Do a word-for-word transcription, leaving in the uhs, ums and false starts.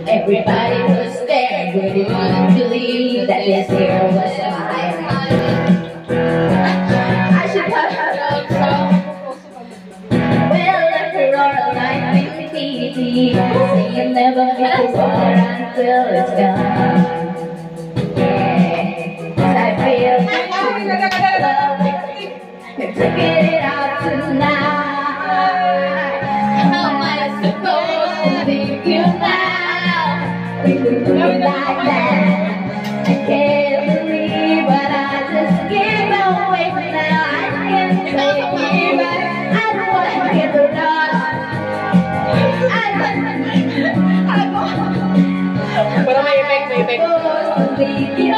Everybody was there, would you believe that this here was mine? I should have done so. Well, after all, life is easy. Saying never gets over until it's done. Yeah, I feel love. You're taking it out tonight. How am I supposed to leave you now? We could do it like that. I can't believe, but I just can't away now. I can't take it back. I don't want to get lost. I don't. I want. Pero may effect, may effect. To leave you